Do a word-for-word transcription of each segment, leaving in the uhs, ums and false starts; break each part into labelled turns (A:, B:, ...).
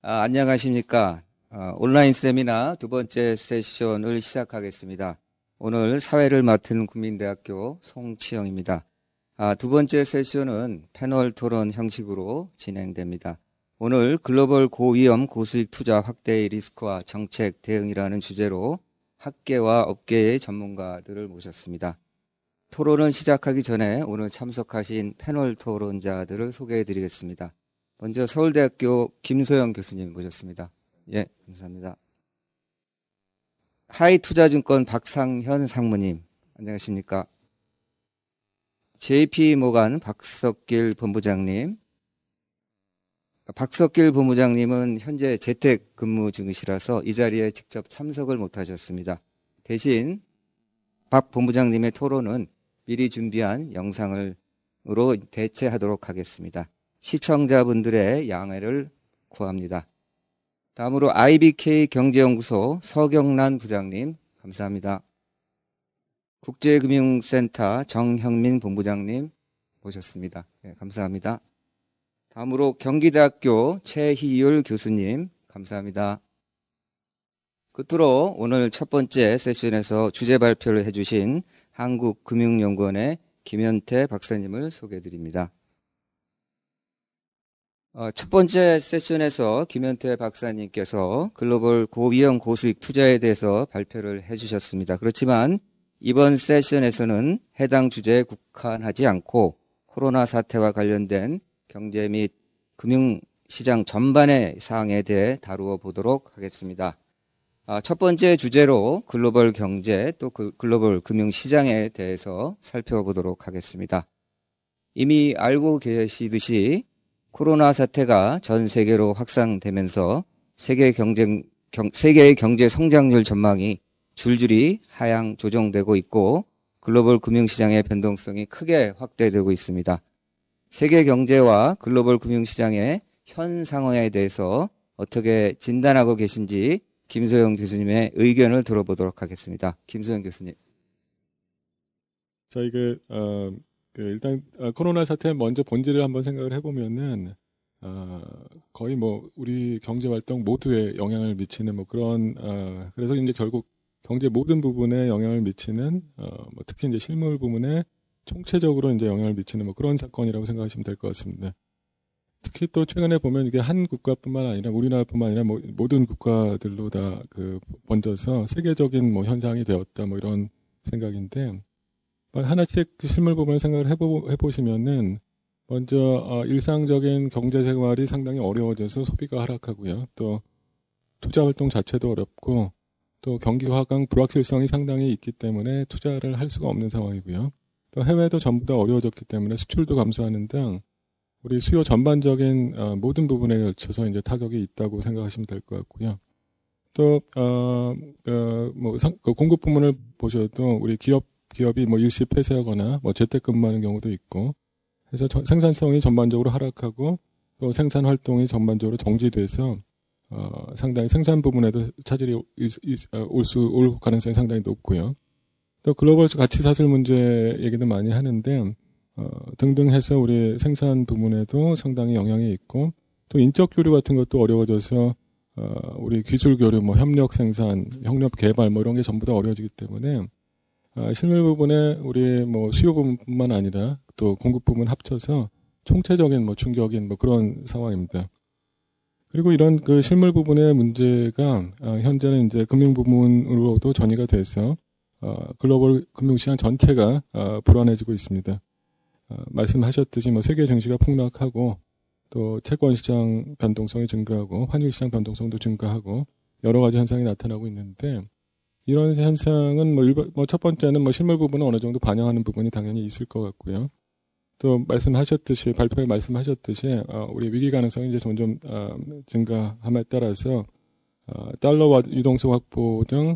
A: 아, 안녕하십니까. 아, 온라인 세미나 두 번째 세션을 시작하겠습니다. 오늘 사회를 맡은 국민대학교 송치영입니다. 아, 두 번째 세션은 패널 토론 형식으로 진행됩니다. 오늘 글로벌 고위험 고수익 투자 확대의 리스크와 정책 대응이라는 주제로 학계와 업계의 전문가들을 모셨습니다. 토론을 시작하기 전에 오늘 참석하신 패널 토론자들을 소개해 드리겠습니다. 먼저 서울대학교 김소영 교수님 모셨습니다. 예, 감사합니다. 하이투자증권 박상현 상무님, 안녕하십니까. 제이피모간 박석길 본부장님. 박석길 본부장님은 현재 재택 근무 중이시라서 이 자리에 직접 참석을 못하셨습니다. 대신 박 본부장님의 토론은 미리 준비한 영상으로 대체하도록 하겠습니다. 시청자분들의 양해를 구합니다. 다음으로 아이비케이 경제연구소 서경란 부장님, 감사합니다. 국제금융센터 정형민 본부장님 모셨습니다. 네, 감사합니다. 다음으로 경기대학교 최희율 교수님, 감사합니다. 끝으로 오늘 첫 번째 세션에서 주제 발표를 해주신 한국금융연구원의 김현태 박사님을 소개해드립니다. 어, 첫 번째 세션에서 김현태 박사님께서 글로벌 고위험 고수익 투자에 대해서 발표를 해주셨습니다. 그렇지만 이번 세션에서는 해당 주제에 국한하지 않고 코로나 사태와 관련된 경제 및 금융시장 전반의 사항에 대해 다루어 보도록 하겠습니다. 아, 첫 번째 주제로 글로벌 경제 또 그 글로벌 금융시장에 대해서 살펴보도록 하겠습니다. 이미 알고 계시듯이 코로나 사태가 전 세계로 확산되면서 세계 경쟁, 경, 세계의 경제 성장률 전망이 줄줄이 하향 조정되고 있고 글로벌 금융시장의 변동성이 크게 확대되고 있습니다. 세계 경제와 글로벌 금융시장의 현 상황에 대해서 어떻게 진단하고 계신지 김소영 교수님의 의견을 들어보도록 하겠습니다. 김소영 교수님.
B: 자, 이게 어, 그 일단 어, 코로나 사태 먼저 본질을 한번 생각을 해보면은 어, 거의 뭐 우리 경제 활동 모두에 영향을 미치는 뭐 그런 어, 그래서 이제 결국 경제 모든 부분에 영향을 미치는 어, 뭐 특히 이제 실물 부분에 총체적으로 이제 영향을 미치는 뭐 그런 사건이라고 생각하시면 될 것 같습니다. 특히 또 최근에 보면 이게 한 국가뿐만 아니라 우리나라뿐만 아니라 뭐 모든 국가들로 다 그 번져서 세계적인 뭐 현상이 되었다 뭐 이런 생각인데 하나씩 그 실물 부분을 생각을 해보, 해보시면은 먼저 어, 일상적인 경제 생활이 상당히 어려워져서 소비가 하락하고요. 또 투자 활동 자체도 어렵고 또 경기 하강 불확실성이 상당히 있기 때문에 투자를 할 수가 없는 상황이고요. 또 해외도 전부 다 어려워졌기 때문에 수출도 감소하는 등 우리 수요 전반적인 어, 모든 부분에 걸쳐서 이제 타격이 있다고 생각하시면 될 것 같고요. 또 어, 어, 뭐 상, 그 공급 부문을 보셔도 우리 기업 기업이 뭐 일시 폐쇄하거나 뭐 재택근무하는 경우도 있고 해서 저, 생산성이 전반적으로 하락하고 또 생산 활동이 전반적으로 정지돼서 어, 상당히 생산 부분에도 차질이 올 수 올 가능성이 상당히 높고요. 또 글로벌 가치 사슬 문제 얘기도 많이 하는데 어, 등등 해서 우리 생산 부문에도 상당히 영향이 있고 또 인적 교류 같은 것도 어려워져서 어, 우리 기술 교류, 뭐 협력 생산, 협력 개발 뭐 이런 게 전부 다 어려워지기 때문에 어, 실물 부분에 우리 뭐 수요 부분뿐만 아니라 또 공급 부분 합쳐서 총체적인 뭐 충격인 뭐 그런 상황입니다. 그리고 이런 그 실물 부분의 문제가 어, 현재는 이제 금융 부문으로도 전이가 돼서 어, 글로벌 금융시장 전체가 어, 불안해지고 있습니다. 어, 말씀하셨듯이 뭐 세계 증시가 폭락하고 또 채권 시장 변동성이 증가하고 환율 시장 변동성도 증가하고 여러 가지 현상이 나타나고 있는데 이런 현상은 뭐, 일반, 뭐 첫 번째는 뭐 실물 부분은 어느 정도 반영하는 부분이 당연히 있을 것 같고요. 또 말씀하셨듯이 발표에 말씀하셨듯이 어, 우리 위기 가능성이 이제 점점 어, 증가함에 따라서 어, 달러와 유동성 확보 등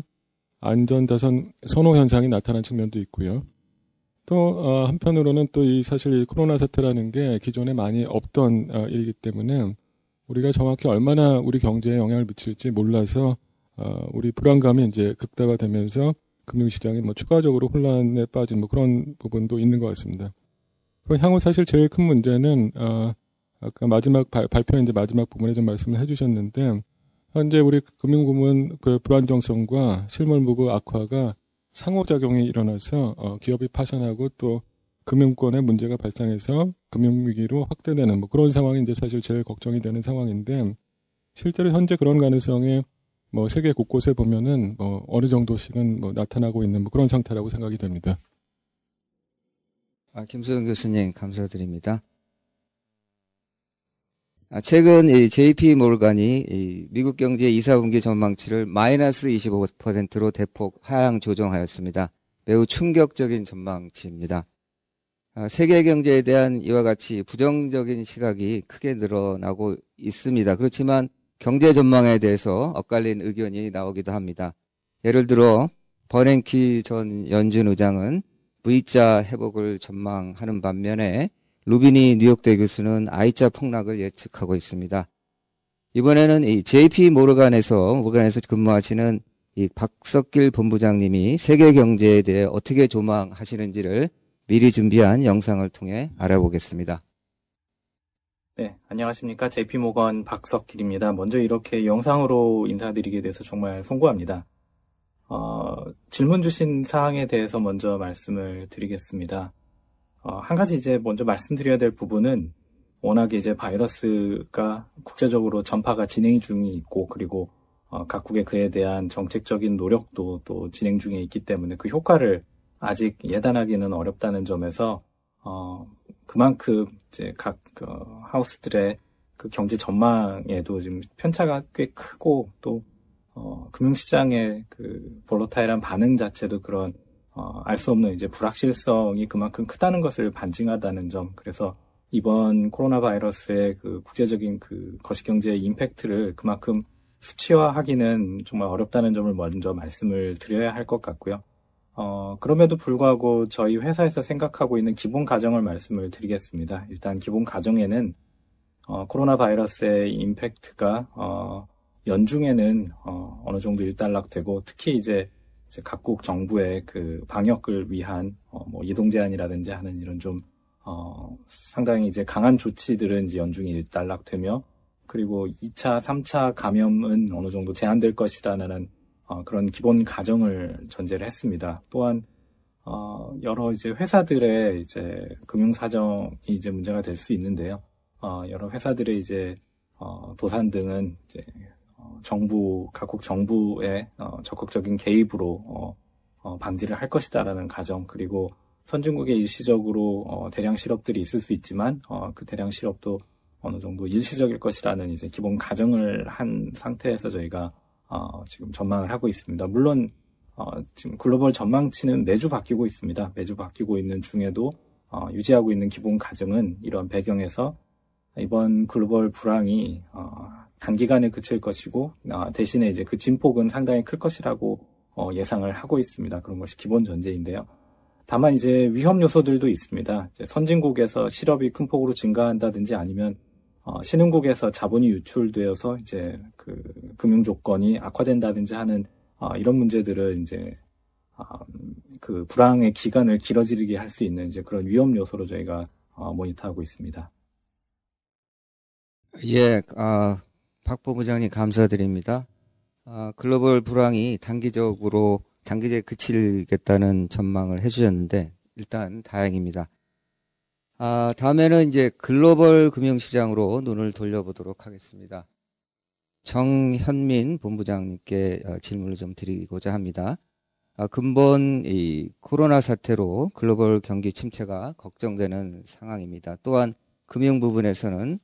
B: 안전자산 선호 현상이 나타난 측면도 있고요. 또 어, 한편으로는 또 이 사실 이 코로나 사태라는 게 기존에 많이 없던 어, 일이기 때문에 우리가 정확히 얼마나 우리 경제에 영향을 미칠지 몰라서 어, 우리 불안감이 이제 극대화되면서 금융시장이 뭐 추가적으로 혼란에 빠진 뭐 그런 부분도 있는 것 같습니다. 그리고 향후 사실 제일 큰 문제는 어, 아까 마지막 발, 발표 이제 마지막 부분에 좀 말씀을 해주셨는데 현재 우리 금융부문 그 불안정성과 실물무구 악화가 상호작용이 일어나서 어, 기업이 파산하고 또 금융권에 문제가 발생해서 금융위기로 확대되는 뭐 그런 상황이 이제 사실 제일 걱정이 되는 상황인데 실제로 현재 그런 가능성에 뭐 세계 곳곳에 보면은 뭐 어느 정도씩은 뭐 나타나고 있는 뭐 그런 상태라고 생각이 됩니다.
A: 아, 김수영 교수님 감사드립니다. 아, 최근 이 제이피 모르간이 이 미국 경제 이, 사분기 전망치를 마이너스 이십오 퍼센트로 대폭 하향 조정하였습니다. 매우 충격적인 전망치입니다. 아, 세계 경제에 대한 이와 같이 부정적인 시각이 크게 늘어나고 있습니다. 그렇지만 경제 전망에 대해서 엇갈린 의견이 나오기도 합니다. 예를 들어 버냉키 전 연준 의장은 V자 회복을 전망하는 반면에 루비니 뉴욕대 교수는 I자 폭락을 예측하고 있습니다. 이번에는 이 제이피 모르간에서 모르간에서 근무하시는 이 박석길 본부장님이 세계 경제에 대해 어떻게 조망하시는지를 미리 준비한 영상을 통해 알아보겠습니다.
C: 네, 안녕하십니까. 제이피모건 박석길입니다. 먼저 이렇게 영상으로 인사드리게 돼서 정말 송구합니다. 어, 질문 주신 사항에 대해서 먼저 말씀을 드리겠습니다. 어, 한 가지 이제 먼저 말씀드려야 될 부분은 워낙에 이제 바이러스가 국제적으로 전파가 진행 중이 있고 그리고 어, 각국의 그에 대한 정책적인 노력도 또 진행 중에 있기 때문에 그 효과를 아직 예단하기는 어렵다는 점에서 어, 그만큼 이제 각 그, 하우스들의 그 경제 전망에도 지금 편차가 꽤 크고 또 어, 금융시장의 그 볼로타일한 반응 자체도 그런 어, 알 수 없는 이제 불확실성이 그만큼 크다는 것을 반증하다는 점. 그래서 이번 코로나 바이러스의 그 국제적인 그 거시경제의 임팩트를 그만큼 수치화하기는 정말 어렵다는 점을 먼저 말씀을 드려야 할 것 같고요. 어, 그럼에도 불구하고 저희 회사에서 생각하고 있는 기본 가정을 말씀을 드리겠습니다. 일단 기본 가정에는 어, 코로나 바이러스의 임팩트가 어, 연중에는 어, 어느 정도 일단락되고 특히 이제, 이제 각국 정부의 그 방역을 위한 어, 뭐 이동 제한이라든지 하는 이런 좀 어, 상당히 이제 강한 조치들은 이제 연중에 일단락되며 그리고 이 차, 삼 차 감염은 어느 정도 제한될 것이라는 어, 그런 기본 가정을 전제를 했습니다. 또한 어, 여러 이제 회사들의 이제 금융 사정이 이제 문제가 될 수 있는데요. 어, 여러 회사들의 이제 어, 도산 등은 이제 어, 정부 각국 정부의 어, 적극적인 개입으로 어, 어, 방지를 할 것이다라는 가정 그리고 선진국에 일시적으로 어, 대량 실업들이 있을 수 있지만 어, 그 대량 실업도 어느 정도 일시적일 것이라는 이제 기본 가정을 한 상태에서 저희가 어, 지금 전망을 하고 있습니다. 물론 어, 지금 글로벌 전망치는 매주 바뀌고 있습니다. 매주 바뀌고 있는 중에도 어, 유지하고 있는 기본 가정은 이런 배경에서 이번 글로벌 불황이 어, 단기간에 그칠 것이고 어, 대신에 이제 그 진폭은 상당히 클 것이라고 어, 예상을 하고 있습니다. 그런 것이 기본 전제인데요. 다만 이제 위험 요소들도 있습니다. 이제 선진국에서 실업이 큰 폭으로 증가한다든지 아니면 어, 신흥국에서 자본이 유출되어서 이제 그 금융 조건이 악화된다든지 하는 어, 이런 문제들을 이제 어, 그 불황의 기간을 길어지게 할 수 있는 이제 그런 위험 요소로 저희가 어, 모니터하고 있습니다.
A: 예, 아, 박 본부장님 감사드립니다. 아, 글로벌 불황이 단기적으로 장기적에 그치겠다는 전망을 해주셨는데 일단 다행입니다. 아, 다음에는 이제 글로벌 금융시장으로 눈을 돌려보도록 하겠습니다. 정현민 본부장님께 어, 질문을 좀 드리고자 합니다. 아, 근본 이 코로나 사태로 글로벌 경기 침체가 걱정되는 상황입니다. 또한 금융 부분에서는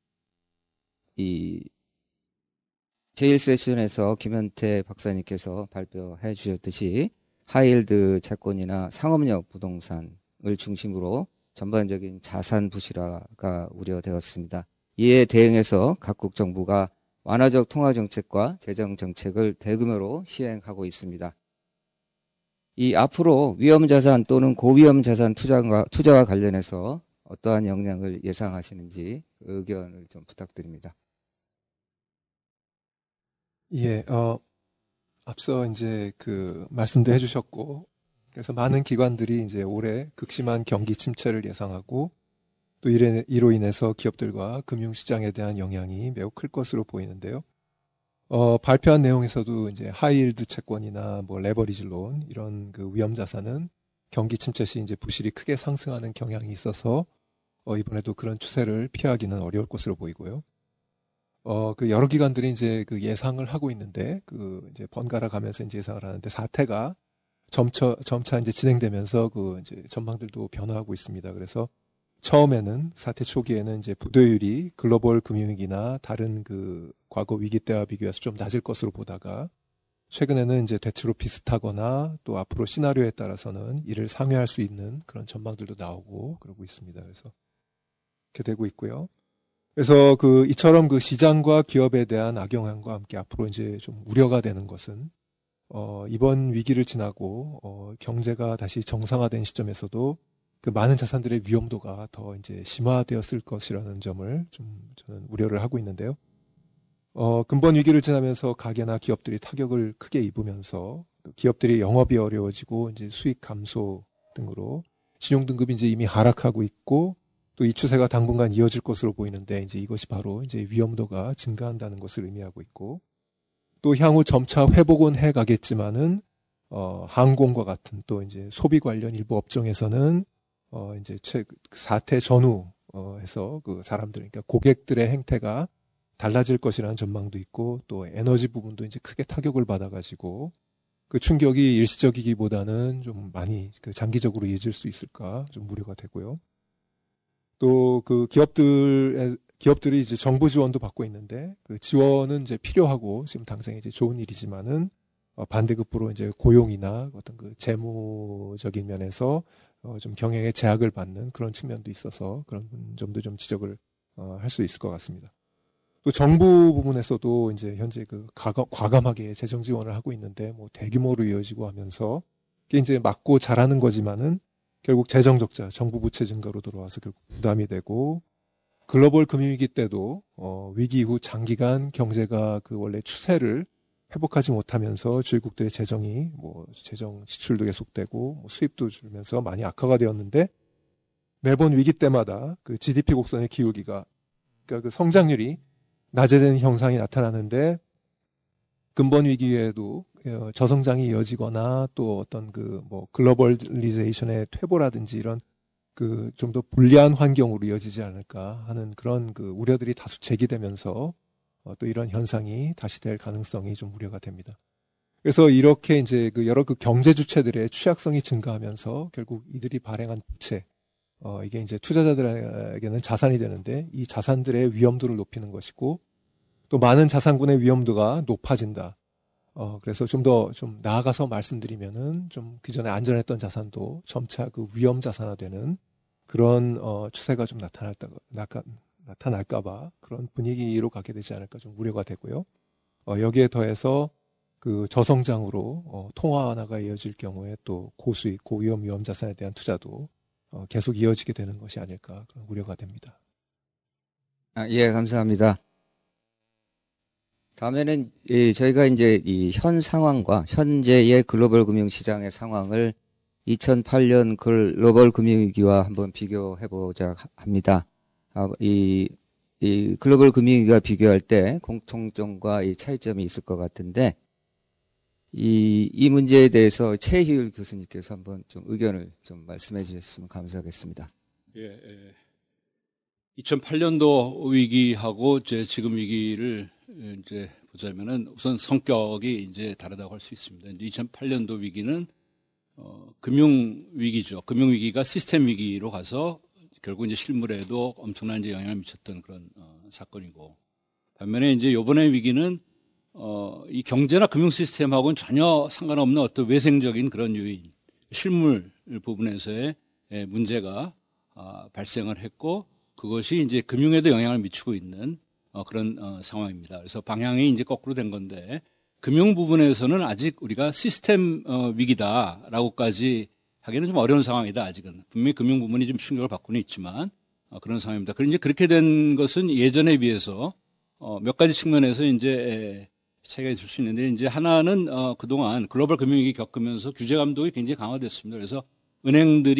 A: 이 제일 세션에서 김현태 박사님께서 발표해 주셨듯이 하이힐드 채권이나 상업용 부동산을 중심으로 전반적인 자산 부실화가 우려되었습니다. 이에 대응해서 각국 정부가 완화적 통화 정책과 재정 정책을 대규모로 시행하고 있습니다. 이 앞으로 위험 자산 또는 고위험 자산 투자와, 투자와 관련해서 어떠한 영향을 예상하시는지 의견을 좀 부탁드립니다.
D: 예, 어, 앞서 이제 그 말씀도 해주셨고, 그래서 많은 기관들이 이제 올해 극심한 경기 침체를 예상하고, 또 이래, 이로 인해서 기업들과 금융시장에 대한 영향이 매우 클 것으로 보이는데요. 어, 발표한 내용에서도 이제 하이힐드 채권이나 뭐 레버리지 론 이런 그 위험 자산은 경기 침체 시 이제 부실이 크게 상승하는 경향이 있어서 어, 이번에도 그런 추세를 피하기는 어려울 것으로 보이고요. 어, 그 여러 기관들이 이제 그 예상을 하고 있는데 그 이제 번갈아 가면서 이제 예상을 하는데 사태가 점차 점차 이제 진행되면서 그 이제 전망들도 변화하고 있습니다. 그래서 처음에는 사태 초기에는 이제 부도율이 글로벌 금융위기나 다른 그 과거 위기 때와 비교해서 좀 낮을 것으로 보다가 최근에는 이제 대체로 비슷하거나 또 앞으로 시나리오에 따라서는 이를 상회할 수 있는 그런 전망들도 나오고 그러고 있습니다. 그래서 이렇게 되고 있고요. 그래서 그 이처럼 그 시장과 기업에 대한 악영향과 함께 앞으로 이제 좀 우려가 되는 것은 어 이번 위기를 지나고 어 경제가 다시 정상화된 시점에서도 그 많은 자산들의 위험도가 더 이제 심화되었을 것이라는 점을 좀 저는 우려를 하고 있는데요. 어, 근본 위기를 지나면서 가게나 기업들이 타격을 크게 입으면서 기업들이 영업이 어려워지고 이제 수익 감소 등으로 신용 등급이 이제 이미 하락하고 있고 또 이 추세가 당분간 이어질 것으로 보이는데 이제 이것이 바로 이제 위험도가 증가한다는 것을 의미하고 있고 또 향후 점차 회복은 해 가겠지만은 어, 항공과 같은 또 이제 소비 관련 일부 업종에서는 어, 이제 최, 사태 전후 어, 해서 그 사람들, 그러니까 고객들의 행태가 달라질 것이라는 전망도 있고 또 에너지 부분도 이제 크게 타격을 받아가지고 그 충격이 일시적이기보다는 좀 많이 그 장기적으로 이어질 수 있을까 좀 우려가 되고요. 또 그 기업들의 기업들이 이제 정부 지원도 받고 있는데 그 지원은 이제 필요하고 지금 당장 이제 좋은 일이지만은 어, 반대급부로 이제 고용이나 어떤 그 재무적인 면에서 어, 좀 경영에 제약을 받는 그런 측면도 있어서 그런 점도 좀 지적을 어, 할 수 있을 것 같습니다. 또 정부 부분에서도 이제 현재 그 과감, 과감하게 재정 지원을 하고 있는데 뭐 대규모로 이어지고 하면서 이게 이제 맞고 잘하는 거지만은 결국 재정 적자, 정부 부채 증가로 들어와서 결국 부담이 되고 글로벌 금융위기 때도 어, 위기 이후 장기간 경제가 그 원래 추세를 회복하지 못하면서 주요국들의 재정이 뭐 재정 지출도 계속되고 뭐 수입도 줄면서 많이 악화가 되었는데 매번 위기 때마다 그 지디피 곡선의 기울기가 그러니까 그 성장률이 낮아지는 형상이 나타나는데 근본 위기에도 어, 저성장이 이어지거나 또 어떤 그 뭐 글로벌리제이션의 퇴보라든지 이런 그 좀 더 불리한 환경으로 이어지지 않을까 하는 그런 그 우려들이 다수 제기되면서 어, 또 이런 현상이 다시 될 가능성이 좀 우려가 됩니다. 그래서 이렇게 이제 그 여러 그 경제 주체들의 취약성이 증가하면서 결국 이들이 발행한 부채, 어, 이게 이제 투자자들에게는 자산이 되는데 이 자산들의 위험도를 높이는 것이고 또 많은 자산군의 위험도가 높아진다. 어, 그래서 좀 더 좀 나아가서 말씀드리면은 좀 기존에 안전했던 자산도 점차 그 위험 자산화되는 그런 어, 추세가 좀 나타날까, 나타날까봐 그런 분위기로 가게 되지 않을까 좀 우려가 되고요. 어, 여기에 더해서 그 저성장으로 어, 통화 완화가 이어질 경우에 또 고수익, 고위험 위험 자산에 대한 투자도 어, 계속 이어지게 되는 것이 아닐까 그런 우려가 됩니다.
A: 아, 예, 감사합니다. 다음에는 이 저희가 이제 이 현 상황과 현재의 글로벌 금융시장의 상황을 이천팔 년 글로벌 금융위기와 한번 비교해 보자 합니다. 아, 이, 이 글로벌 금융위기와 비교할 때 공통점과 이 차이점이 있을 것 같은데 이, 이 문제에 대해서 최희율 교수님께서 한번 좀 의견을 좀 말씀해 주셨으면 감사하겠습니다.
E: 예, 예. 이천팔 년도 위기하고 이제 지금 위기를 이제 보자면은 우선 성격이 이제 다르다고 할 수 있습니다. 이제 이천팔 년도 위기는 어, 금융 위기죠. 금융 위기가 시스템 위기로 가서 결국 이제 실물에도 엄청난 이제 영향을 미쳤던 그런 어, 사건이고, 반면에 이제 이번의 위기는 어, 이 경제나 금융 시스템하고는 전혀 상관없는 어떤 외생적인 그런 요인, 실물 부분에서의 예, 문제가 아, 발생을 했고, 그것이 이제 금융에도 영향을 미치고 있는 어, 그런 어, 상황입니다. 그래서 방향이 이제 거꾸로 된 건데, 금융 부분에서는 아직 우리가 시스템 어, 위기다라고까지 하기는 좀 어려운 상황이다. 아직은 분명히 금융 부분이 좀 충격을 받고는 있지만 어, 그런 상황입니다. 그런데 이제 그렇게 된 것은 예전에 비해서 어, 몇 가지 측면에서 이제 차이가 있을 수 있는데, 이제 하나는 어, 그동안 글로벌 금융위기 겪으면서 규제 감독이 굉장히 강화됐습니다. 그래서 은행들이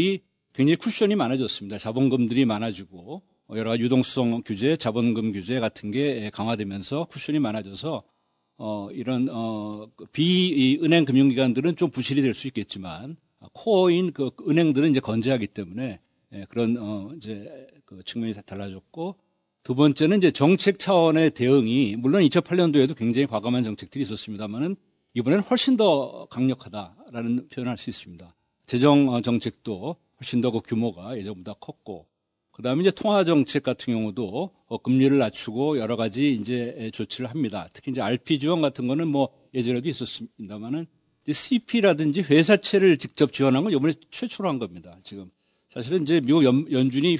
E: 굉장히 쿠션이 많아졌습니다. 자본금들이 많아지고 여러 가지 유동성 규제, 자본금 규제 같은 게 강화되면서 쿠션이 많아져서 어, 이런 어, 비은행 금융기관들은 좀 부실이 될 수 있겠지만 코어인 그 은행들은 이제 건재하기 때문에 예, 그런 어, 이제 그 측면이 다 달라졌고, 두 번째는 이제 정책 차원의 대응이 물론 이천팔 년도에도 굉장히 과감한 정책들이 있었습니다만은 이번에는 훨씬 더 강력하다라는 표현을 할 수 있습니다. 재정 정책도 훨씬 더 그 규모가 예전보다 컸고, 그다음에 이제 통화 정책 같은 경우도 어, 금리를 낮추고 여러 가지 이제 조치를 합니다. 특히 이제 알피 지원 같은 거는 뭐 예전에도 있었습니다만은 씨피라든지 회사채를 직접 지원한 건 이번에 최초로 한 겁니다. 지금 사실은 이제 미국 연, 연준이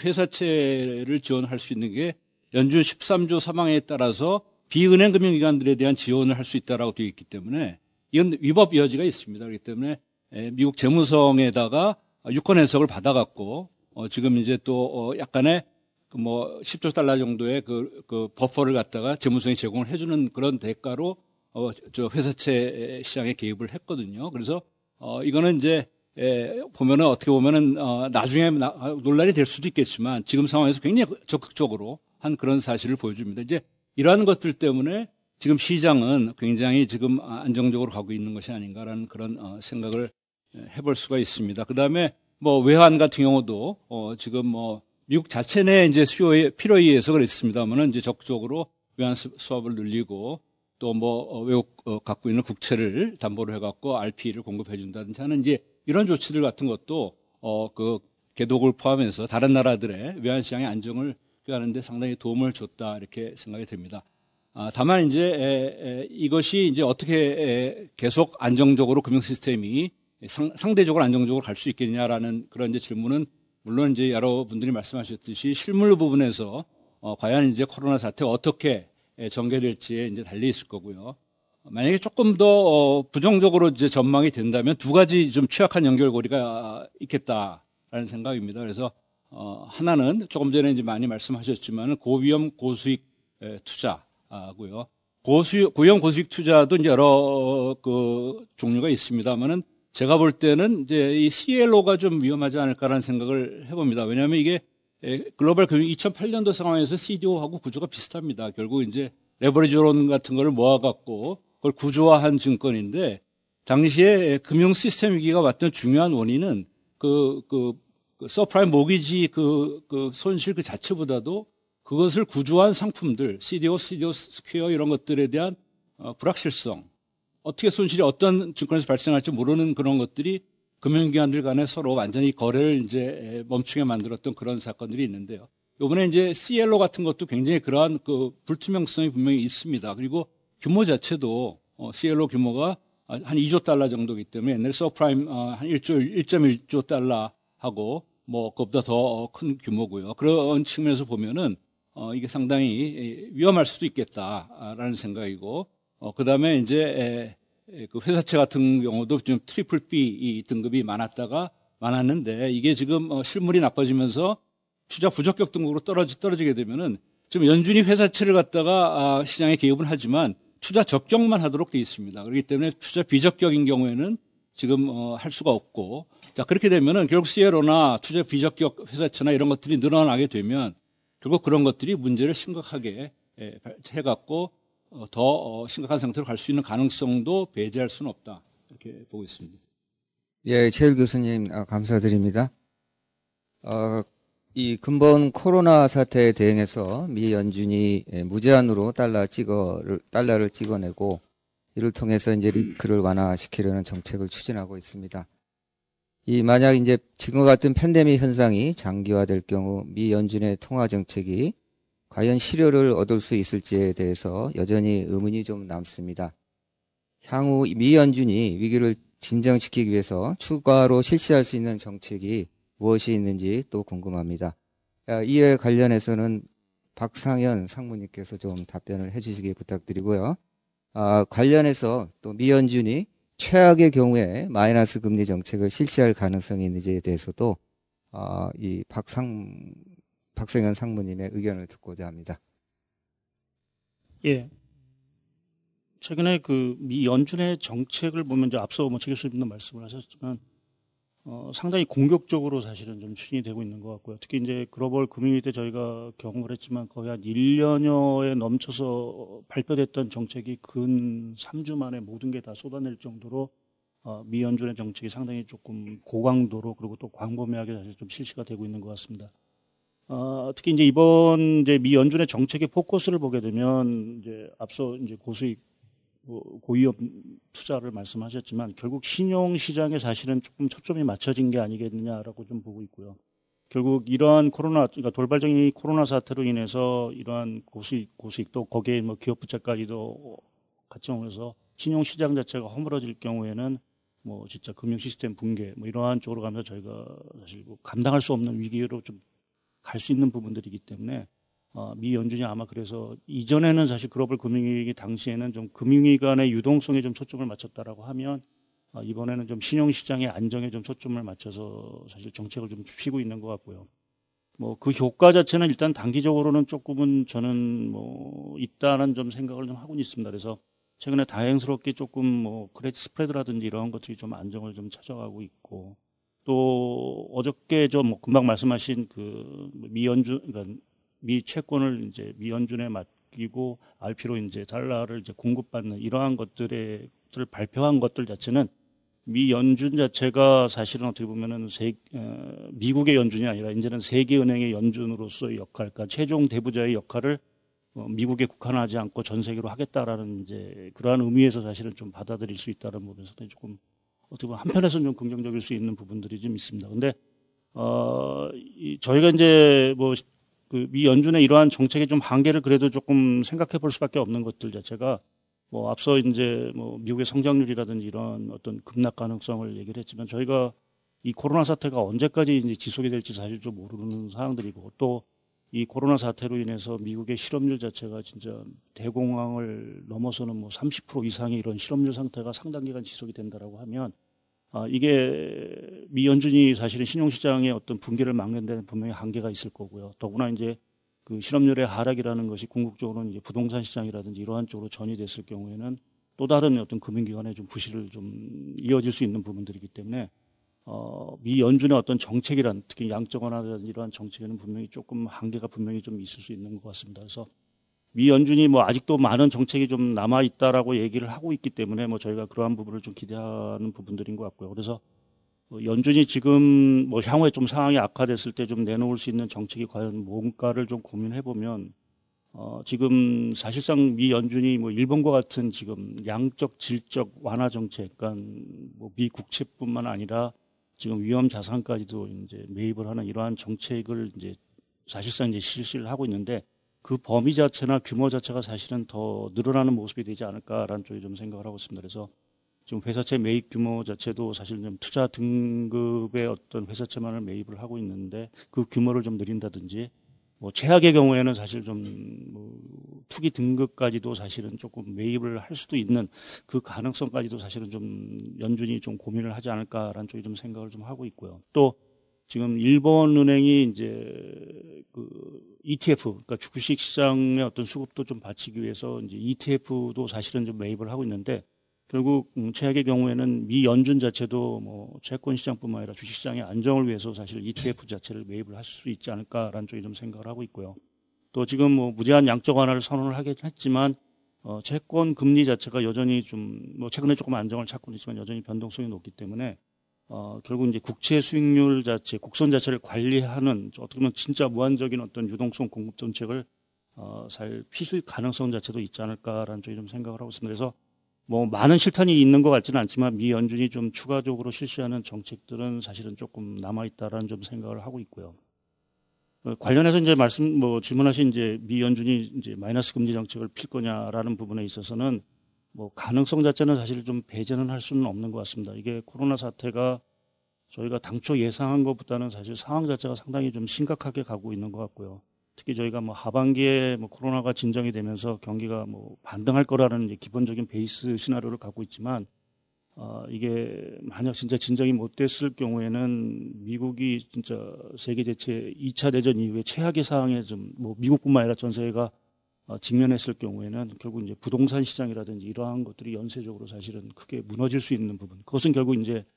E: 회사채를 지원할 수 있는 게 연준 십삼 조 사망에 따라서 비은행 금융기관들에 대한 지원을 할 수 있다라고 되어 있기 때문에 이건 위법 여지가 있습니다. 그렇기 때문에 미국 재무성에다가 유권 해석을 받아갖고 어 지금 이제 또 어 약간의 그 뭐 십 조 달러 정도의 그, 그 버퍼를 갖다가 재무성이 제공을 해주는 그런 대가로 어 저 회사채 시장에 개입을 했거든요. 그래서 어 이거는 이제 에 보면은 어떻게 보면은 어 나중에 나, 논란이 될 수도 있겠지만 지금 상황에서 굉장히 적극적으로 한 그런 사실을 보여줍니다. 이제 이러한 것들 때문에 지금 시장은 굉장히 지금 안정적으로 가고 있는 것이 아닌가라는 그런 어 생각을 해볼 수가 있습니다. 그 다음에 뭐 외환 같은 경우도 어 지금 뭐 미국 자체 내 이제 수요에 필요에 의해서 그랬습니다만은 이제 적극적으로 외환 수합을 늘리고 또 뭐 외국 어 갖고 있는 국채를 담보로 해갖고 알피를 공급해 준다든지 하는 이제 이런 조치들 같은 것도 어 그 개독을 포함해서 다른 나라들의 외환 시장의 안정을 하는데 상당히 도움을 줬다 이렇게 생각이 됩니다. 아, 다만 이제 에, 에, 이것이 이제 어떻게 에, 계속 안정적으로 금융 시스템이 상, 상대적으로 안정적으로 갈 수 있겠냐라는 그런 이제 질문은 물론 이제 여러분들이 말씀하셨듯이 실물 부분에서 어, 과연 이제 코로나 사태가 어떻게 전개될지에 이제 달려 있을 거고요. 만약에 조금 더 어, 부정적으로 이제 전망이 된다면 두 가지 좀 취약한 연결고리가 있겠다라는 생각입니다. 그래서 어, 하나는 조금 전에 이제 많이 말씀하셨지만 고위험 고수익 에, 투자고요. 고수 고위험 고수익 투자도 이제 여러 어, 그 종류가 있습니다만은 제가 볼 때는 이제 이 씨엘오가 좀 위험하지 않을까라는 생각을 해봅니다. 왜냐하면 이게 글로벌 금융 이천팔 년도 상황에서 씨디오하고 구조가 비슷합니다. 결국 이제 레버리지론 같은 거를 모아갖고 그걸 구조화한 증권인데 당시에 금융 시스템 위기가 왔던 중요한 원인은 그, 그, 그 서프라임 모기지 그, 그 손실 그 자체보다도 그것을 구조한 상품들, 씨디오, 씨디오 스퀘어 이런 것들에 대한 어, 불확실성, 어떻게 손실이 어떤 증권에서 발생할지 모르는 그런 것들이 금융기관들 간에 서로 완전히 거래를 이제 멈추게 만들었던 그런 사건들이 있는데요. 이번에 이제 씨엘오 같은 것도 굉장히 그러한 그 불투명성이 분명히 있습니다. 그리고 규모 자체도 어, 씨엘오 규모가 한 이 조 달러 정도이기 때문에 옛날에 서프라임 어, 한 일 조, 일 점 일 조 달러 하고 뭐 그것보다 더 큰 규모고요. 그런 측면에서 보면은 어, 이게 상당히 위험할 수도 있겠다라는 생각이고, 어, 그 다음에 이제 에, 그 회사채 같은 경우도 좀 트리플 B 등급이 많았다가 많았는데 이게 지금 어, 실물이 나빠지면서 투자 부적격 등급으로 떨어지, 떨어지게 되면은 지금 연준이 회사채를 갖다가 아, 시장에 개입은 하지만 투자 적격만 하도록 되어 있습니다. 그렇기 때문에 투자 비적격인 경우에는 지금 어, 할 수가 없고, 자 그렇게 되면은 결국 씨엘오나 투자 비적격 회사채나 이런 것들이 늘어나게 되면 결국 그런 것들이 문제를 심각하게 에, 해갖고 어, 더 어, 심각한 상태로 갈 수 있는 가능성도 배제할 수는 없다 이렇게 보고 있습니다.
A: 예, 최일 교수님 아, 감사드립니다. 어, 이 근본 코로나 사태에 대응해서 미 연준이 무제한으로 달러 찍어를 달러를 찍어내고 이를 통해서 이제 리스크를 완화시키려는 정책을 추진하고 있습니다. 이 만약 이제 지금과 같은 팬데믹 현상이 장기화될 경우 미 연준의 통화 정책이 과연 실효를 얻을 수 있을지에 대해서 여전히 의문이 좀 남습니다. 향후 미 연준이 위기를 진정시키기 위해서 추가로 실시할 수 있는 정책이 무엇이 있는지 또 궁금합니다. 이에 관련해서는 박상현 상무님께서 좀 답변을 해주시기 부탁드리고요. 아, 관련해서 또 미 연준이 최악의 경우에 마이너스 금리 정책을 실시할 가능성이 있는지에 대해서도 아, 이 박상 박상현 상무님의 의견을 듣고자 합니다.
F: 예. 최근에 그 미 연준의 정책을 보면 이제 앞서 뭐 최 교수님도 말씀을 하셨지만 어, 상당히 공격적으로 사실은 좀 추진이 되고 있는 것 같고요. 특히 이제 글로벌 금융위 때 저희가 경험을 했지만 거의 한 일 년여에 넘쳐서 발표됐던 정책이 근 삼 주 만에 모든 게 다 쏟아낼 정도로 어, 미 연준의 정책이 상당히 조금 고강도로 그리고 또 광범위하게 사실 좀 실시가 되고 있는 것 같습니다. 어, 특히 이제 이번 이제 미 연준의 정책의 포커스를 보게 되면 이제 앞서 이제 고수익 뭐 고위험 투자를 말씀하셨지만 결국 신용 시장에 사실은 조금 초점이 맞춰진 게 아니겠느냐라고 좀 보고 있고요. 결국 이러한 코로나 그러니까 돌발적인 코로나 사태로 인해서 이러한 고수익 고수익 또 거기에 뭐 기업 부채까지도 같이 오면서 신용 시장 자체가 허물어질 경우에는 뭐 진짜 금융 시스템 붕괴 뭐 이러한 쪽으로 가면서 저희가 사실 뭐 감당할 수 없는 위기로 좀 갈 수 있는 부분들이기 때문에 어, 미 연준이 아마 그래서 이전에는 사실 글로벌 금융위기 당시에는 좀 금융위 간의 유동성에 좀 초점을 맞췄다라고 하면 어, 이번에는 좀 신용시장의 안정에 좀 초점을 맞춰서 사실 정책을 좀 피고 있는 것 같고요. 뭐 그 효과 자체는 일단 단기적으로는 조금은 저는 뭐 있다는 좀 생각을 좀 하고 있습니다. 그래서 최근에 다행스럽게 조금 뭐 크레딧 스프레드라든지 이런 것들이 좀 안정을 좀 찾아가고 있고 또 어저께 저 뭐 금방 말씀하신 그 미 연준 그러니까 미 채권을 이제 미 연준에 맡기고 알피로 이제 달러를 이제 공급받는 이러한 것들을 발표한 것들 자체는 미 연준 자체가 사실은 어떻게 보면은 세, 어, 미국의 연준이 아니라 이제는 세계은행의 연준으로서의 역할, 그러니까 최종 대부자의 역할을 어, 미국에 국한하지 않고 전 세계로 하겠다라는 이제 그러한 의미에서 사실은 좀 받아들일 수 있다는 부분에서 조금 어떻게 보면 한편에서는 좀 긍정적일 수 있는 부분들이 좀 있습니다. 근데 어, 이, 저희가 이제 뭐 그 미 연준의 이러한 정책의 좀 한계를 그래도 조금 생각해 볼 수밖에 없는 것들 자체가 뭐 앞서 이제 뭐 미국의 성장률이라든지 이런 어떤 급락 가능성을 얘기를 했지만 저희가 이 코로나 사태가 언제까지 이제 지속이 될지 사실 좀 모르는 상황들이고 또 이 코로나 사태로 인해서 미국의 실업률 자체가 진짜 대공황을 넘어서는 뭐 삼십 퍼센트 이상의 이런 실업률 상태가 상당 기간 지속이 된다라고 하면 아, 이게 미 연준이 사실은 신용시장의 어떤 붕괴를 막는 데는 분명히 한계가 있을 거고요. 더구나 이제 그 실업률의 하락이라는 것이 궁극적으로는 이제 부동산 시장이라든지 이러한 쪽으로 전이됐을 경우에는 또 다른 어떤 금융기관의 좀 부실을 좀 이어질 수 있는 부분들이기 때문에 어, 미 연준의 어떤 정책이란 특히 양적 완화라든지 이러한 정책에는 분명히 조금 한계가 분명히 좀 있을 수 있는 것 같습니다. 그래서 미 연준이 뭐 아직도 많은 정책이 좀 남아 있다라고 얘기를 하고 있기 때문에 뭐 저희가 그러한 부분을 좀 기대하는 부분들인 것 같고요. 그래서 뭐 연준이 지금 뭐 향후에 좀 상황이 악화됐을 때 좀 내놓을 수 있는 정책이 과연 뭔가를 좀 고민해 보면 어, 지금 사실상 미 연준이 뭐 일본과 같은 지금 양적 질적 완화 정책, 그러니까 뭐 미 국채뿐만 아니라 지금 위험 자산까지도 이제 매입을 하는 이러한 정책을 이제 사실상 이제 실시를 하고 있는데 그 범위 자체나 규모 자체가 사실은 더 늘어나는 모습이 되지 않을까라는 쪽에 좀 생각을 하고 있습니다. 그래서 지금 회사채 매입 규모 자체도 사실 좀 투자 등급의 어떤 회사채만을 매입을 하고 있는데 그 규모를 좀 늘린다든지 뭐 최악의 경우에는 사실 좀뭐 투기 등급까지도 사실은 조금 매입을 할 수도 있는 그 가능성까지도 사실은 좀 연준이 좀 고민을 하지 않을까라는 쪽에 좀 생각을 좀 하고 있고요. 또 지금 일본 은행이 이제 그 이티에프, 그러니까 주식 시장의 어떤 수급도 좀 받치기 위해서 이제 이티에프도 사실은 좀 매입을 하고 있는데 결국 음, 최악의 경우에는 미 연준 자체도 뭐 채권 시장뿐만 아니라 주식 시장의 안정을 위해서 사실 이티에프 자체를 매입을 할 수 있지 않을까라는 쪽에 좀 생각을 하고 있고요. 또 지금 뭐 무제한 양적 완화를 선언을 하긴 했지만 어, 채권 금리 자체가 여전히 좀 뭐 최근에 조금 안정을 찾고 있지만 여전히 변동성이 높기 때문에 어, 결국 이제 국채 수익률 자체, 국선 자체를 관리하는 어떻게 보면 진짜 무한적인 어떤 유동성 공급 정책을 어, 잘 피실 가능성 자체도 있지 않을까라는 쪽에 좀 생각을 하고 있습니다. 그래서 뭐 많은 실탄이 있는 것 같지는 않지만 미 연준이 좀 추가적으로 실시하는 정책들은 사실은 조금 남아 있다라는 좀 생각을 하고 있고요. 어, 관련해서 이제 말씀 뭐 질문하신 이제 미 연준이 이제 마이너스 금리 정책을 필 거냐라는 부분에 있어서는 뭐 가능성 자체는 사실 좀 배제는 할 수는 없는 것 같습니다. 이게 코로나 사태가 저희가 당초 예상한 것보다는 사실 상황 자체가 상당히 좀 심각하게 가고 있는 것 같고요. 특히 저희가 뭐 하반기에 뭐 코로나가 진정이 되면서 경기가 뭐 반등할 거라는 이제 기본적인 베이스 시나리오를 갖고 있지만 어, 이게 만약 진짜 진정이 못 됐을 경우에는 미국이 진짜 세계 대체 이 차 대전 이후에 최악의 상황에 좀 뭐 미국뿐만 아니라 전 세계가 어, 직면했을 경우에는 결국 이제 부동산 시장이라든지 이러한 것들이 연쇄적으로 사실은 크게 무너질 수 있는 부분. 그것은 결국 이제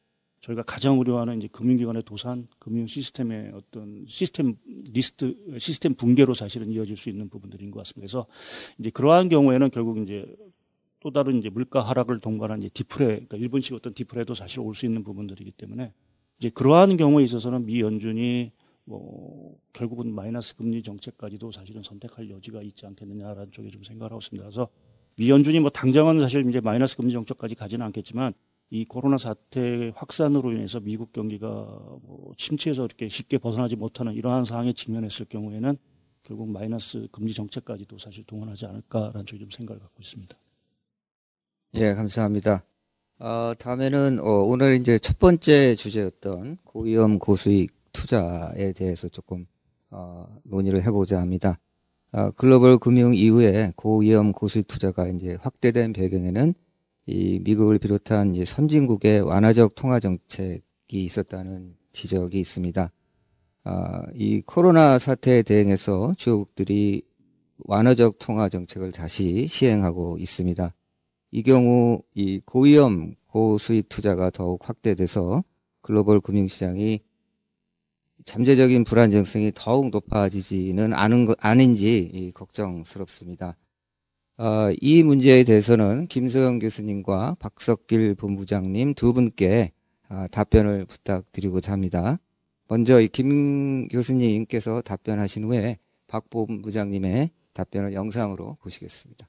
F: 저희가 가장 우려하는 이제 금융기관의 도산, 금융 시스템의 어떤 시스템 리스트, 시스템 붕괴로 사실은 이어질 수 있는 부분들인 것 같습니다. 그래서 이제 그러한 경우에는 결국 이제 또 다른 이제 물가 하락을 동반한 이제 디프레, 그러니까 일본식 어떤 디프레도 사실 올 수 있는 부분들이기 때문에 이제 그러한 경우에 있어서는 미 연준이 뭐 결국은 마이너스 금리 정책까지도 사실은 선택할 여지가 있지 않겠느냐라는 쪽에 좀 생각을 하고 있습니다. 그래서 미 연준이 뭐 당장은 사실 이제 마이너스 금리 정책까지 가지는 않겠지만 이 코로나 사태 확산으로 인해서 미국 경기가 뭐 침체에서 이렇게 쉽게 벗어나지 못하는 이러한 상황에 직면했을 경우에는 결국 마이너스 금리 정책까지도 사실 동원하지 않을까라는 쪽에 좀 생각을 갖고 있습니다.
A: 예, 감사합니다. 어, 다음에는 어, 오늘 이제 첫 번째 주제였던 고위험 고수익 투자에 대해서 조금 어, 논의를 해보자 합니다. 어, 글로벌 금융 이후에 고위험 고수익 투자가 이제 확대된 배경에는 이 미국을 비롯한 이 선진국의 완화적 통화 정책이 있었다는 지적이 있습니다. 아, 이 코로나 사태에 대응해서 주요국들이 완화적 통화 정책을 다시 시행하고 있습니다. 이 경우 이 고위험 고수익 투자가 더욱 확대돼서 글로벌 금융시장이 잠재적인 불안정성이 더욱 높아지지는 않은 거, 아닌지 걱정스럽습니다. 어, 이 문제에 대해서는 김서영 교수님과 박석길 본부장님 두 분께 어, 답변을 부탁드리고자 합니다. 먼저 이 김 교수님께서 답변하신 후에 박 본부장님의 답변을 영상으로 보시겠습니다.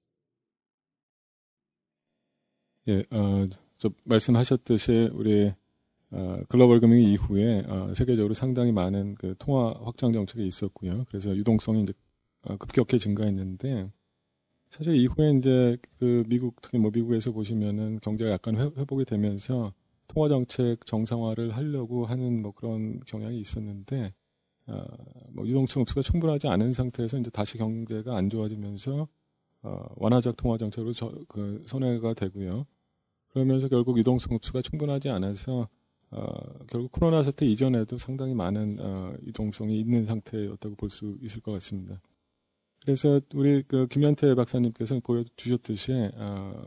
B: 예, 어, 저 말씀하셨듯이 우리 어, 글로벌 금융 이후에 어, 세계적으로 상당히 많은 그 통화 확장 정책이 있었고요. 그래서 유동성이 이제 어, 급격히 증가했는데 사실 이후에 이제 그 미국 특히 뭐 미국에서 보시면은 경제가 약간 회, 회복이 되면서 통화 정책 정상화를 하려고 하는 뭐 그런 경향이 있었는데 어, 뭐 유동성 흡수가 충분하지 않은 상태에서 이제 다시 경제가 안 좋아지면서 어, 완화적 통화 정책으로 저, 그 선회가 되고요. 그러면서 결국 유동성 흡수가 충분하지 않아서 어, 결국 코로나 사태 이전에도 상당히 많은 어, 유동성이 있는 상태였다고 볼 수 있을 것 같습니다. 그래서 우리 그 김현태 박사님께서 보여주셨듯이 어,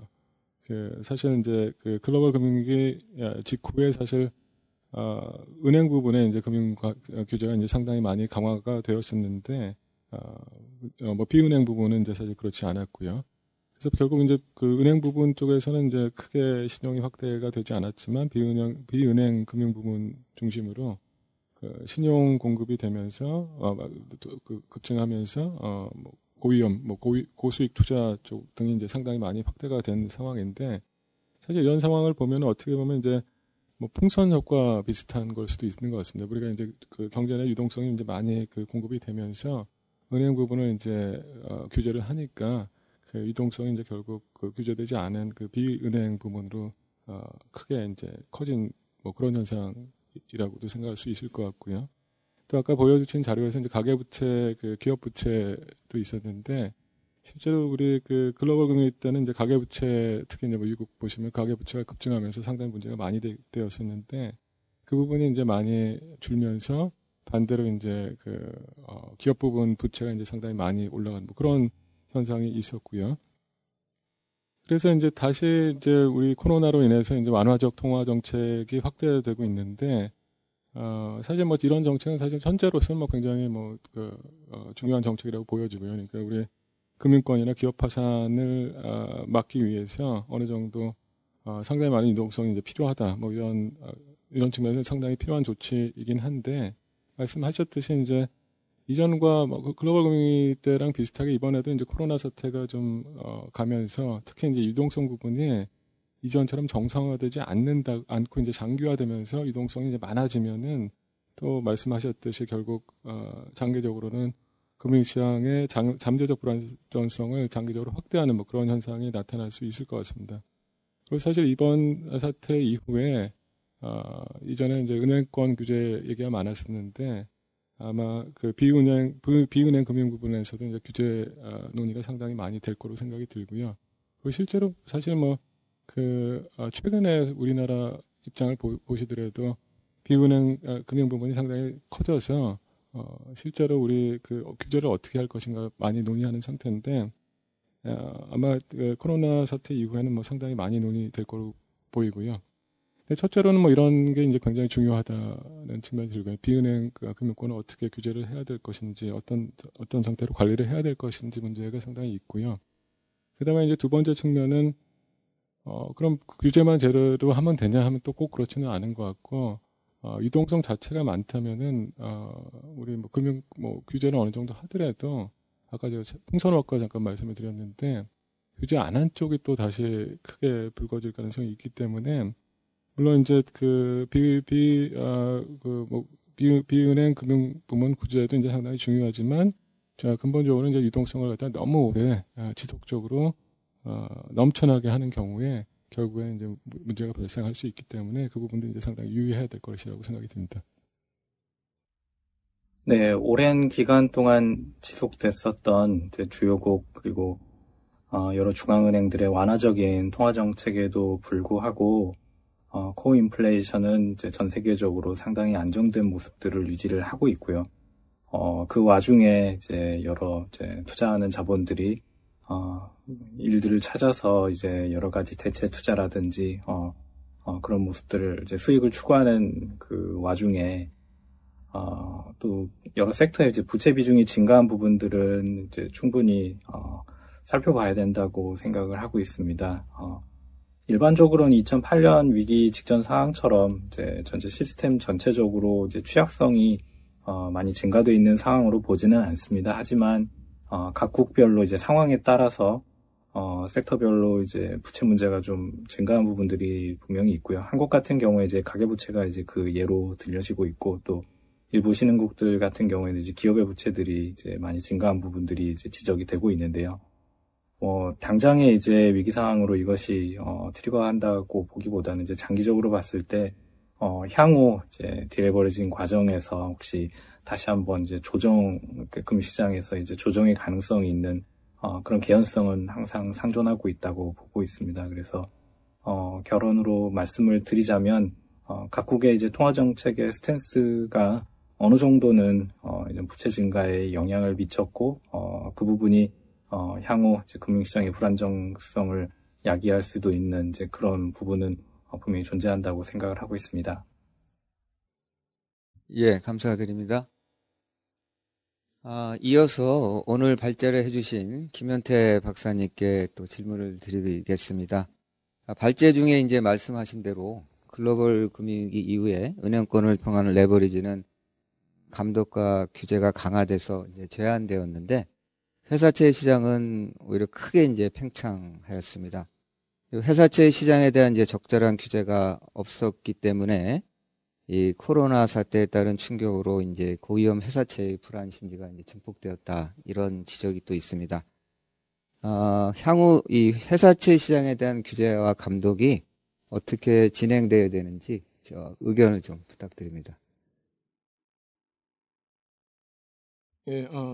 B: 그 사실 이제 그 글로벌 금융위기 직후에 사실 어, 은행 부분에 이제 금융 규제가 이제 상당히 많이 강화가 되었었는데 어, 뭐 비은행 부분은 이제 사실 그렇지 않았고요. 그래서 결국 이제 그 은행 부분 쪽에서는 이제 크게 신용이 확대가 되지 않았지만 비은행 비은행 금융 부분 중심으로 그 신용 공급이 되면서 어, 그 급증하면서 어, 뭐 고위험, 뭐 고위, 고수익 투자 쪽 등이 이제 상당히 많이 확대가 된 상황인데 사실 이런 상황을 보면 어떻게 보면 이제 뭐 풍선 효과 비슷한 걸 수도 있는 것 같습니다. 우리가 이제 그 경제 내 유동성이 이제 많이 그 공급이 되면서 은행 부분을 이제 어, 규제를 하니까 그 유동성이 이제 결국 그 규제되지 않은 그 비은행 부분으로 어, 크게 이제 커진 뭐 그런 현상이라고도 생각할 수 있을 것 같고요. 또 아까 보여주신 자료에서 이제 가계부채, 그 기업부채도 있었는데 실제로 우리 그 글로벌 금융위 때는 이제 가계부채 특히 이제 뭐 미국 보시면 가계부채가 급증하면서 상당히 문제가 많이 되, 되었었는데 그 부분이 이제 많이 줄면서 반대로 이제 그 어, 기업 부분 부채가 이제 상당히 많이 올라간 뭐 그런 현상이 있었고요. 그래서 이제 다시 이제 우리 코로나로 인해서 이제 완화적 통화 정책이 확대되고 있는데 어, 사실 뭐 이런 정책은 사실 현재로서는 뭐 굉장히 뭐 그, 어, 중요한 정책이라고 보여지고요. 그러니까 우리 금융권이나 기업 파산을 어, 막기 위해서 어느 정도 어, 상당히 많은 유동성이 이제 필요하다. 뭐 이런 어, 이런 측면에서 상당히 필요한 조치이긴 한데 말씀하셨듯이 이제 이전과 뭐 글로벌 금융위 때랑 비슷하게 이번에도 이제 코로나 사태가 좀 어, 가면서 특히 이제 유동성 부분이 이전처럼 정상화되지 않는다 않고 이제 장기화되면서 유동성이 이제 많아지면은 또 말씀하셨듯이 결국 어, 장기적으로는 금융시장의 장, 잠재적 불안정성을 장기적으로 확대하는 뭐 그런 현상이 나타날 수 있을 것 같습니다. 그리고 사실 이번 사태 이후에 어, 이전에 이제 은행권 규제 얘기가 많았었는데 아마 그 비은행 비은행 금융 부분에서도 이제 규제 어, 논의가 상당히 많이 될 거로 생각이 들고요. 그리고 실제로 사실 뭐 그 어, 최근에 우리나라 입장을 보, 보시더라도 비은행 어, 금융 부분이 상당히 커져서 어, 실제로 우리 그 규제를 어떻게 할 것인가 많이 논의하는 상태인데 어, 아마 그 코로나 사태 이후에는 뭐 상당히 많이 논의될 거로 보이고요. 근데 첫째로는 뭐 이런 게 이제 굉장히 중요하다는 측면이 들고요. 비은행 그 금융권을 어떻게 규제를 해야 될 것인지, 어떤 어떤 상태로 관리를 해야 될 것인지 문제가 상당히 있고요. 그다음에 이제 두 번째 측면은 어 그럼 규제만 제대로 하면 되냐 하면 또 꼭 그렇지는 않은 것 같고, 어, 유동성 자체가 많다면은 어, 우리 뭐 금융 뭐 규제를 어느 정도 하더라도 아까 제가 풍선화과 잠깐 말씀을 드렸는데 규제 안 한 쪽이 또 다시 크게 불거질 가능성이 있기 때문에, 물론 이제 그비비어그뭐 비은행 금융 부문 구제도 이제 상당히 중요하지만, 자 근본적으로 이제 유동성을 갖다 너무 오래 어, 지속적으로 어, 넘쳐나게 하는 경우에 결국에 이제 문제가 발생할 수 있기 때문에 그 부분도 이제 상당히 유의해야 될 것이라고 생각이 듭니다.
C: 네, 오랜 기간 동안 지속됐었던 이제 주요국 그리고 어, 여러 중앙은행들의 완화적인 통화 정책에도 불구하고 어, 코어 인플레이션은 이제 전 세계적으로 상당히 안정된 모습들을 유지를 하고 있고요. 어, 그 와중에 이제 여러 이제 투자하는 자본들이 어, 일들을 찾아서 이제 여러 가지 대체 투자라든지 어, 어, 그런 모습들을 이제 수익을 추구하는 그 와중에 어, 또 여러 섹터의 이제 부채 비중이 증가한 부분들은 이제 충분히 어, 살펴봐야 된다고 생각을 하고 있습니다. 어, 일반적으로는 이천팔 년 위기 직전 상황처럼 이제 전체 시스템 전체적으로 이제 취약성이 어, 많이 증가되어 있는 상황으로 보지는 않습니다. 하지만 어, 각국별로 이제 상황에 따라서 어, 섹터별로 이제 부채 문제가 좀 증가한 부분들이 분명히 있고요. 한국 같은 경우에 이제 가계부채가 이제 그 예로 들려지고 있고, 또 일부 신흥국들 같은 경우에는 이제 기업의 부채들이 이제 많이 증가한 부분들이 이제 지적이 되고 있는데요. 어, 당장의 이제 위기 상황으로 이것이 어, 트리거한다고 보기보다는 이제 장기적으로 봤을 때 어, 향후 이제 디레버리징 과정에서 혹시 다시 한번 이제 조정, 그 금시장에서 이제 조정의 가능성이 있는 어, 그런 개연성은 항상 상존하고 있다고 보고 있습니다. 그래서 어, 결론으로 말씀을 드리자면 어, 각국의 이제 통화 정책의 스탠스가 어느 정도는 어, 이제 부채 증가에 영향을 미쳤고 어, 그 부분이 어, 향후 이제 금융시장의 불안정성을 야기할 수도 있는 이제 그런 부분은 어, 분명히 존재한다고 생각을 하고 있습니다.
A: 예, 감사드립니다. 아, 이어서 오늘 발제를 해주신 김현태 박사님께 또 질문을 드리겠습니다. 아, 발제 중에 이제 말씀하신 대로 글로벌 금융위기 이후에 은행권을 통한 레버리지는 감독과 규제가 강화돼서 이제 제한되었는데, 회사채 시장은 오히려 크게 이제 팽창하였습니다. 회사채 시장에 대한 이제 적절한 규제가 없었기 때문에 이 코로나 사태에 따른 충격으로 이제 고위험 회사채의 불안 심리가 이제 증폭되었다, 이런 지적이 또 있습니다. 어, 향후 이 회사채 시장에 대한 규제와 감독이 어떻게 진행되어야 되는지 저 의견을 좀 부탁드립니다.
G: 예, 어,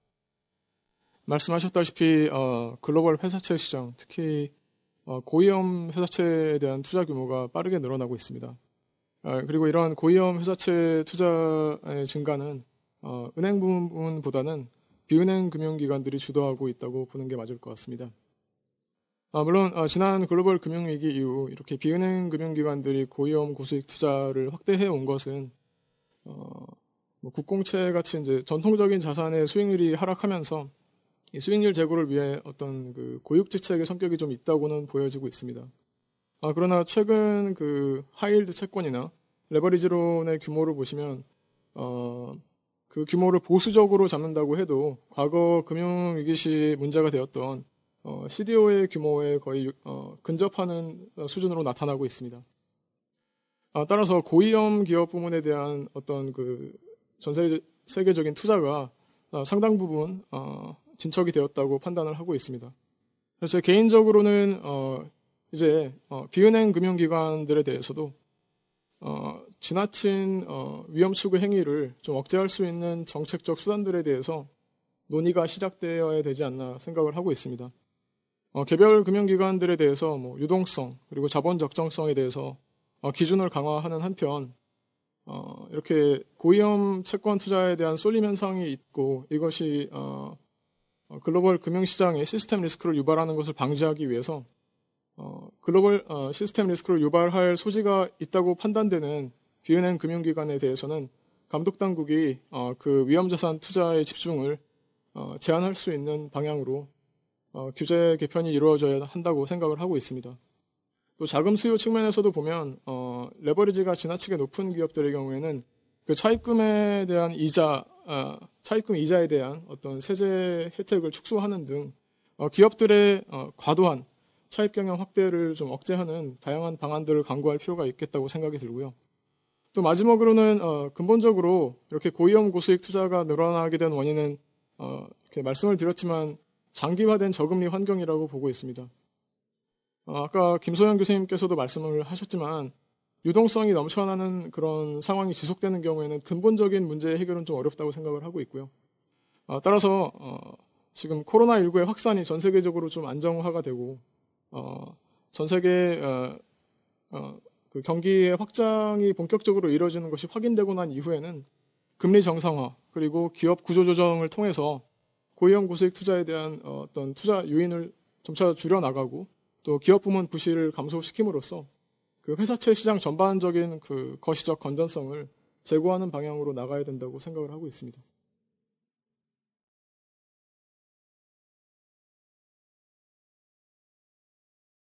G: 말씀하셨다시피 어, 글로벌 회사채 시장, 특히 어, 고위험 회사채에 대한 투자 규모가 빠르게 늘어나고 있습니다. 어, 그리고 이러한 고위험 회사채 투자의 증가는 어, 은행 부문보다는 비은행 금융기관들이 주도하고 있다고 보는 게 맞을 것 같습니다. 아, 물론 어, 지난 글로벌 금융위기 이후 이렇게 비은행 금융기관들이 고위험 고수익 투자를 확대해 온 것은 어, 뭐 국공채 같이 이제 전통적인 자산의 수익률이 하락하면서 이 수익률 제고를 위해 어떤 그 고육지책의 성격이 좀 있다고는 보여지고 있습니다. 아, 그러나 최근 그 하이힐드 채권이나 레버리지론의 규모를 보시면 어, 그 규모를 보수적으로 잡는다고 해도 과거 금융위기 시 문제가 되었던 어, 씨디오의 규모에 거의 어, 근접하는 수준으로 나타나고 있습니다. 아, 따라서 고위험 기업 부문에 대한 어떤 그 전 세계적인 투자가 어, 상당 부분 어, 진척이 되었다고 판단을 하고 있습니다. 그래서 개인적으로는 어, 이제 어, 비은행 금융기관들에 대해서도 어, 지나친 어, 위험 추구 행위를 좀 억제할 수 있는 정책적 수단들에 대해서 논의가 시작되어야 되지 않나 생각을 하고 있습니다. 어, 개별 금융기관들에 대해서 뭐 유동성 그리고 자본 적정성에 대해서 어, 기준을 강화하는 한편 어, 이렇게 고위험 채권 투자에 대한 쏠림 현상이 있고 이것이 어, 글로벌 금융시장의 시스템 리스크를 유발하는 것을 방지하기 위해서 어, 글로벌 어, 시스템 리스크를 유발할 소지가 있다고 판단되는 비은행 금융기관에 대해서는 감독 당국이 어, 그 위험자산 투자의 집중을 어, 제한할 수 있는 방향으로 어, 규제 개편이 이루어져야 한다고 생각을 하고 있습니다. 또 자금 수요 측면에서도 보면 어, 레버리지가 지나치게 높은 기업들의 경우에는 그 차입금에 대한 이자, 어, 차입금 이자에 대한 어떤 세제 혜택을 축소하는 등 어, 기업들의 어, 과도한 차입 경영 확대를 좀 억제하는 다양한 방안들을 강구할 필요가 있겠다고 생각이 들고요. 또 마지막으로는 어, 근본적으로 이렇게 고위험 고수익 투자가 늘어나게 된 원인은 어, 이렇게 말씀을 드렸지만 장기화된 저금리 환경이라고 보고 있습니다. 어, 아까 김소영 교수님께서도 말씀을 하셨지만 유동성이 넘쳐나는 그런 상황이 지속되는 경우에는 근본적인 문제 해결은 좀 어렵다고 생각을 하고 있고요. 어, 따라서 어, 지금 코로나십구의 확산이 전 세계적으로 좀 안정화가 되고 어, 전 세계 어, 어, 그 경기의 확장이 본격적으로 이루어지는 것이 확인되고 난 이후에는 금리 정상화 그리고 기업 구조 조정을 통해서 고위험 고수익 투자에 대한 어떤 투자 유인을 점차 줄여 나가고 또 기업 부문 부실을 감소시킴으로써 그 회사채 시장 전반적인 그 거시적 건전성을 제고하는 방향으로 나가야 된다고 생각을 하고 있습니다.